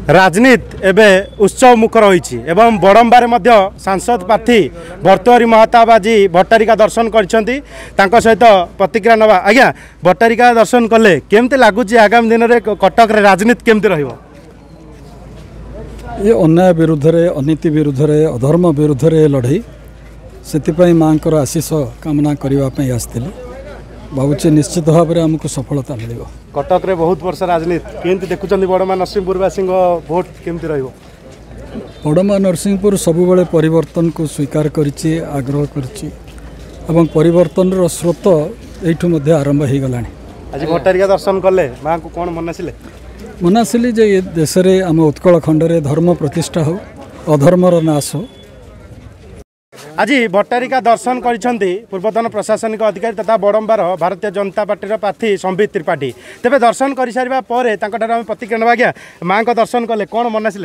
राजनीति एबे उत्सव मुखर होईछि एवं बड़म्बारे मध्य सांसद प्रार्थी भर्तृहरि महताब आज भट्टारिका दर्शन करछंती तांको सहित प्रतिक्रिया नवा। आज्ञा भट्टारिका दर्शन कले केमते लागुछि आगामी दिन रे कटक रे राजनीति केमते रहिबो? ये अन्याय विरुद्ध रे अनीति विरुद्ध रे अधर्म विरुद्ध रे लड़ई से माँकर आशीष कामना करने आसती भावुँ निश्चित भाव में आमको सफलता मिल। कटक रे बहुत वर्ष राजनीति केमती देखुं बड़मा नरसिंहपुरवासी भोट केमती रहिबो? बड़मा नरसिंहपुर सबुबले परिवर्तन को स्वीकार करिछि आग्रह करिछि एवं परिवर्तन स्रोत एठु मध्य आरंभ हो गलानी। आज भट्टारिका दर्शन कले माँ को कौन मनासिले? मनासिली जे ये देश में आम उत्कल खंडरे धर्म प्रतिष्ठा हो अधर्मर नाश हो। आज भट्टारिका दर्शन करिसेंती पूर्वतन प्रशासनिक अधिकारी तथा बड़म्बार भारतीय जनता पार्टी प्रार्थी संबित त्रिपाठी। तेबे दर्शन कर सारा पर प्रतिक्रिया नवा। आज्ञा माँ को दर्शन कले कौन मनासिले?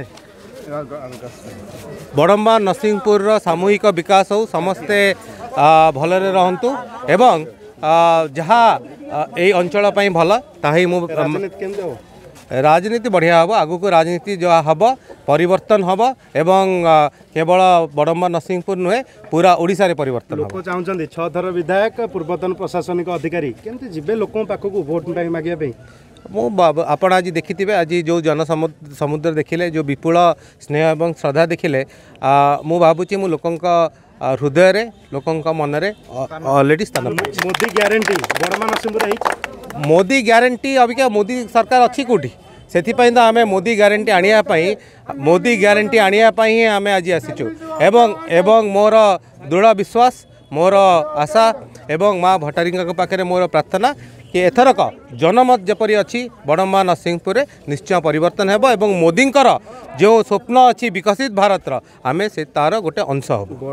बड़म्बा नरसिंहपुर सामूहिक विकास हो समस्ते भलरे रहंतु एवं जहाँ ये अंचल भल ताही मु राजनीति बढ़िया हम आगु को राजनीति जो हम परिवर्तन हम एवं केवल बड़म्बा नरसिंहपुर नुहे पूरा ओडिशा रे परिवर्तन लोक चाहते 6 थर विधायक पूर्वतन प्रशासनिक अधिकारी केमती जीवे लोक पाखक वोट मागे आपण आज देखिथे आज जो जन समुद्र देखिले जो विपुल स्नेह एवं श्रद्धा देखिले मु भावुची मु लोकंक हृदय रे लोकंक मन रे ऑलरेडी स्थान। मोदी ग्यारंटी बड़मा नरसिंहपुर मोदी ग्यारंटी अबिका मोदी सरकार अच्छी कोठी से आम मोदी ग्यारंटी आनिया ही आम आज आसीचु एवं मोर दृढ़ विश्वास मोर आशा एवं माँ भट्टारिका पाखे मोर प्रार्थना कि एथरक जनमत जपरी अच्छी बड़म्बा नरसिंहपुर निश्चय परिवर्तन हेबो एवं मोदींकर जो स्वप्न अच्छी विकसित भारत आमे से तार गोटे अंश हो।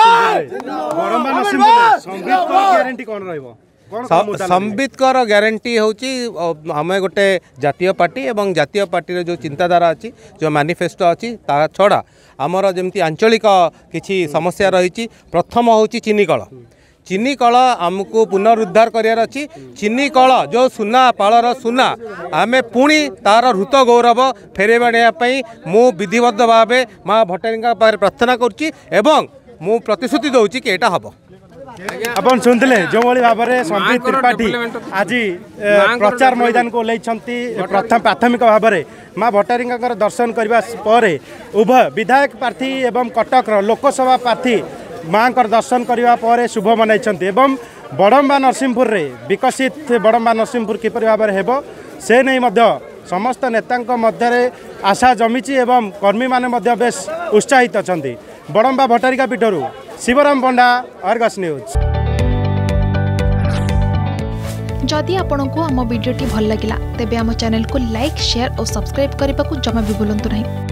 संबितर ग्यारंटी हूँ आम गोटे जातीय पार्टी एवं जातीय पार्टी जो चिंताधारा अच्छी जो मैनिफेस्टो अच्छी ता छड़ा आमर जमती आंचलिक किसी समस्या रही। प्रथम हूँ चीनी कल आमको पुनरुद्धार करार अच्छी। चीनी कल जो सुना पालर सुना आमे पुणी तार हृत गौरव फेरे आने मु विधिबद्ध भाव माँ भट्टारिका प्रार्थना करुच्ची एवं मु प्रतिश्रुति दूची कि यहाँ हम। अपन शुणुले जो भाव में संबित त्रिपाठी आज प्रचार मैदान को प्रथम प्राथमिक भाव में माँ भट्टारिका दर्शन करने पर उभय विधायक प्रार्थी एवं कटक लोकसभा प्रार्थी माँ दर्शन करने पर शुभ मनाई एवं बड़म्बा नरसिंहपुर रे विकसित बड़म्बा नरसिंहपुर किपर भाव में हेबो से नहीं मध्य समस्त नेता मध्य आशा जमीची एवं कर्मी माने बेस उत्साहित अच्छा। बड़म्बा भट्टारिका पीठरू शिवराम पंडा, अर्गस न्यूज। जदि आपंक आम भिडी भल लगा तेब आम चैनल को लाइक शेयर और सब्सक्राइब करने को जमा भी भूलु नहीं।